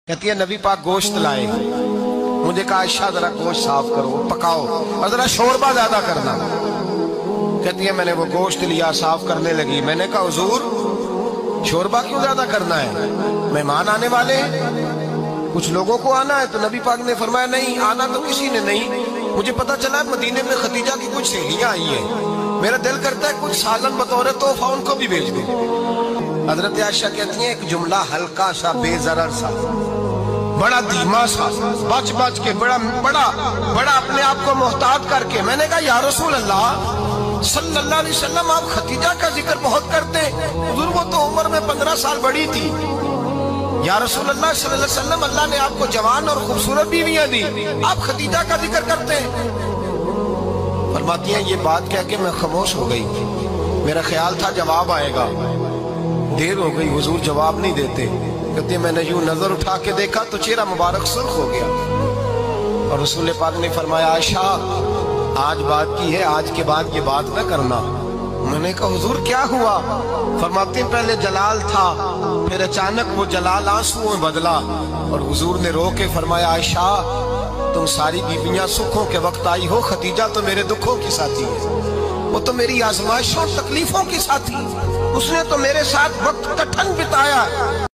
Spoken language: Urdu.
کہتی ہے نبی پاک گوشت لائے، مجھے کہا عائشہ ذرا گوشت صاف کرو، پکاؤ اور ذرا شوربہ زیادہ کرنا۔ کہتی ہے میں نے وہ گوشت لیا، صاف کرنے لگی۔ میں نے کہا حضور شوربہ کیوں زیادہ کرنا ہے؟ مہمان آنے والے ہیں، کچھ لوگوں کو آنا ہے۔ تو نبی پاک نے فرمایا نہیں، آنا تو کسی نے نہیں، مجھے پتا چلا ہے مدینے میں خدیجہ کی کچھ سہیلیاں آئی ہیں، میرا دل کرتا ہے کچھ سالن بطور تحفہ ان کو بھی بھیج دیں۔ حضرت عائشہ کہتی ہیں ایک جملہ ہلکا سا، بے ضرر سا، بڑا دھیما سا، بچ بچ کے، بڑا اپنے آپ کو محتاط کر کے میں نے کہا یا رسول اللہ صلی اللہ علیہ وسلم آپ خدیجہ کا ذکر بہت کرتے ہیں، حضور وہ تو عمر میں 15 سال بڑی تھی۔ یا رسول اللہ صلی اللہ علیہ وسلم اللہ نے آپ کو جوان اور خوبصورت بیویاں دی، آپ خدیجہ کا ذکر کرتے ہیں۔ فرماتی ہیں یہ بات کہہ کے میں خاموش ہو گئی، میرا خیال تھا جواب آئے گا، دیر ہو گئی، حضور جواب نہیں دیتے۔ کہتے ہیں میں نے یوں نظر اٹھا کے دیکھا تو چہرہ مبارک سرخ ہو گیا، اور رسول پاک نے فرمایا عائشہ آج بات کی ہے، آج کے بعد یہ بات نہ کرنا۔ میں نے کہا حضور کیا ہوا؟ فرماتے ہیں پہلے جلال تھا، پھر اچانک وہ جلال آنسوؤں میں بدلا، اور حضور نے رو کے فرمایا عائشہ تم ساری بیویاں سکھوں کے وقت آئی ہو، خدیجہ تو میرے دکھوں کی ساتھی ہے، وہ تو میری آزمائشوں تکلیفوں کی ساتھی، اس نے تو میرے ساتھ وقت کٹھن بتایا۔